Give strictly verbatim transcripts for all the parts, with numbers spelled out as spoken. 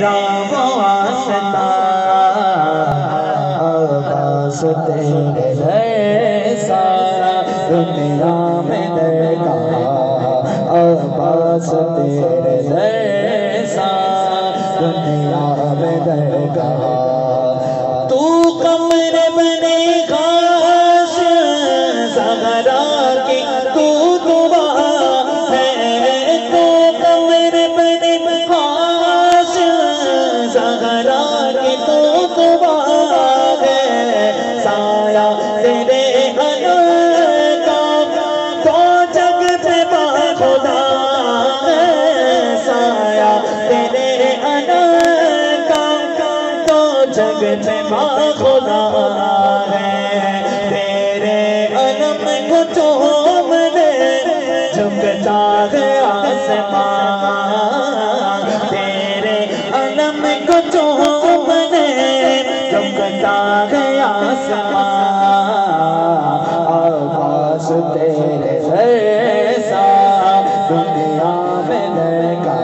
تیرا واسطہ عباس تیرے جیسا دنیا میں دیکھا عباس تیرے جیسا دنیا میں دیکھا تو قمر بنے خاص زہرا کی تو دعا ہے تو قمر بنے خاص زہرا کی تو دعا ہے سایہ تیرے انور کا تو جگ پہ با خدا ہے سایہ تیرے انور کا تو جگ پہ با خدا ہے تیرے علم کو چومنے جھکتا ہے آسمان تیرے علم کو چومنے جھکتا ہے آسمان عباس تیرے جیسا دنیا میں دیکھا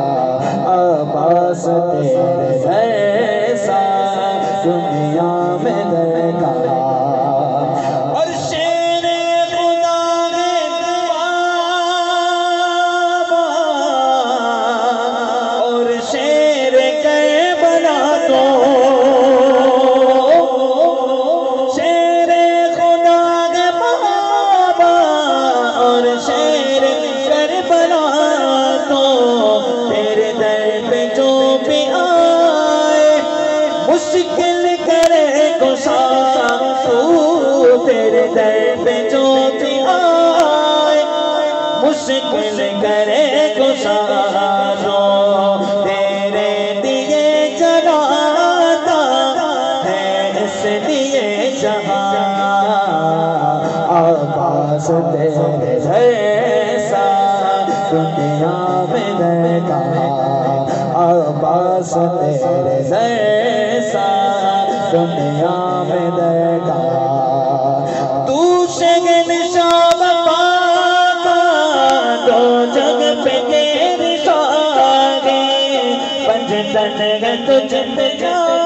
عباس تیرے جیسا دنیا میں دیکھا اور شیر خدا ہے بابا اور شیر کربلا تو شیر خدا ہے بابا اور شیر کربلا تو تیرے در پہ جو بھی آئے مشکل کرے گشا تو تیرے در پہ جو بھی آئے مشکل کرے گشا جو تیرے دیے جلاتا ہے اس لیے جہاں عباس تیرے جیسا دنیا میں دیکھا عباس تیرے جیسا دنیا میں دیکھا تو شگن شام پاتا دو جگ پہ تیری شاگی پنج تن ہے تجھ پہ جا